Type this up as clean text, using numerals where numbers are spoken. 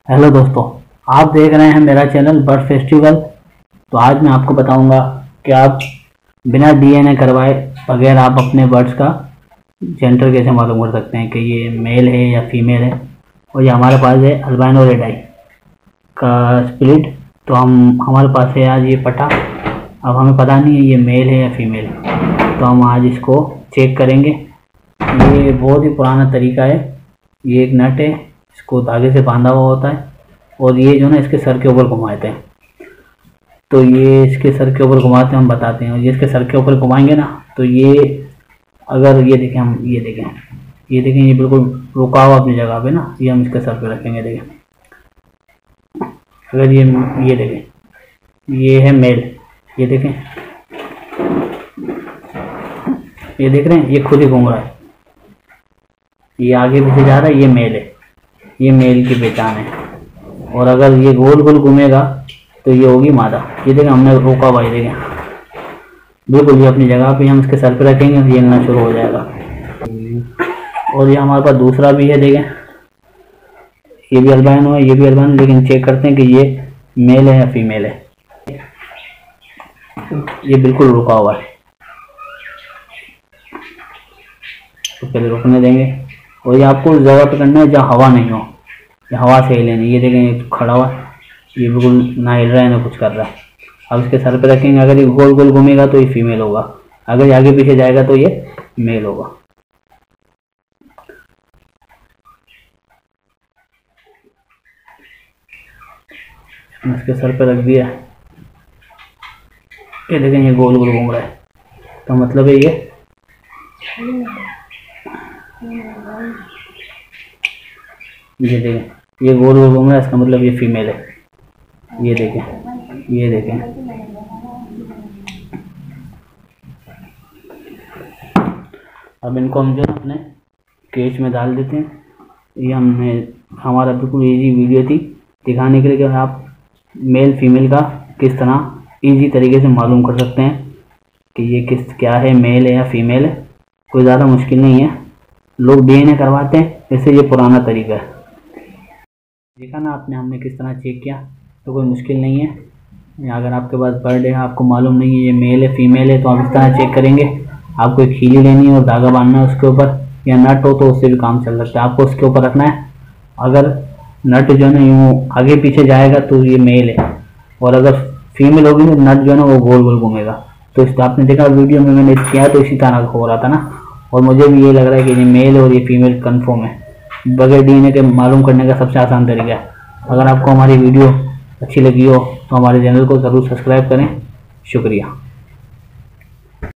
Hello दोस्तों, आप देख रहे हैं मेरा चैनल बर्ड फेस्टिवल। तो आज मैं आपको बताऊंगा कि आप बिना डीएनए करवाए बगैर आप अपने बर्ड्स का जेंडर कैसे मालूम कर सकते हैं कि ये मेल है या फीमेल है। और ये हमारे पास है अल्बाइनो रेड आई का स्प्लिट। तो हमारे पास है आज ये पटा। अब हमें पता नहीं है ये मेल है या फीमेल है, तो हम आज इसको चेक करेंगे। ये बहुत ही पुराना तरीका है। ये एक नट है, इसको धागे से बांधा हुआ होता है और ये जो ना इसके सर के ऊपर घुमाते हैं। तो ये इसके सर के ऊपर घुमाते हैं, हम बताते हैं। ये इसके सर के ऊपर घुमाएंगे ना, तो ये अगर ये देखें, हम ये देखें ये बिल्कुल रुका हुआ अपनी जगह पे ना। ये हम इसके सर पे रखेंगे, देखें। अगर ये देखें, ये है मेल, ये देखें, ये देख रहे हैं, ये खुद ही घूम रहा है, ये आगे पीछे जा रहा है, ये मेल है। ये मेल की पहचान है। और अगर ये गोल गोल घूमेगा तो ये होगी मादा। ये देखें, हमने रोका हुआ, ये देखें बिल्कुल ये अपनी जगह पे। हम इसके सर पे रखेंगे, ये हिलना शुरू हो जाएगा। और ये हमारे पास दूसरा भी है, देखें, ये भी अल्बाइनो है, ये भी अल्बाइनो। लेकिन चेक करते हैं कि ये मेल है या फीमेल है। ये बिल्कुल रुका हुआ है, तो पहले रुकने देंगे। और ये आपको उस जगह पे करना है जहाँ हवा नहीं हो, या हवा से हिले नहीं। ये देखें, ये खड़ा हुआ है, ये बिल्कुल ना हिल रहा है ना कुछ कर रहा है। अब इसके सर पे रखेंगे, अगर ये गोल गोल घूमेगा तो ये फीमेल होगा, अगर ये आगे पीछे जाएगा तो ये मेल होगा। इसके सर पे रख दिया, ये देखें, ये गोल गोल घूम रहा है, तो मतलब है ये देखें, ये गोल गोल घूम रहा है, इसका मतलब ये फीमेल है। ये देखें, ये देखें। अब इनको हम जो अपने केज में डाल देते हैं। ये हमारा बिल्कुल इजी वीडियो थी दिखाने के लिए कि आप मेल फीमेल का किस तरह इजी तरीके से मालूम कर सकते हैं कि ये क्या है, मेल है या फीमेल है। कोई ज़्यादा मुश्किल नहीं है। लोग डीएनए करवाते हैं, वैसे ये पुराना तरीका है। देखा ना आपने, हमने किस तरह चेक किया। तो कोई मुश्किल नहीं है। अगर आपके पास बर्ड है, आपको मालूम नहीं है ये मेल है फीमेल है, तो आप इस तरह चेक करेंगे। आपको एक खीली लेनी है और धागा बांधना है उसके ऊपर, या नट हो तो उससे भी काम चल सकता है। आपको उसके ऊपर रखना है। अगर नट जो है ना यूँ आगे पीछे जाएगा तो ये मेल है, और अगर फीमेल होगी तो नट जो है ना वो गोल गोल घूमेगा। तो इस आपने देखा वीडियो में मैंने किया तो इसी तरह हो रहा था ना। और मुझे भी ये लग रहा है कि ये मेल और ये फीमेल कन्फर्म है। बगैर डीएनए के मालूम करने का सबसे आसान तरीका है। अगर आपको हमारी वीडियो अच्छी लगी हो तो हमारे चैनल को ज़रूर सब्सक्राइब करें। शुक्रिया।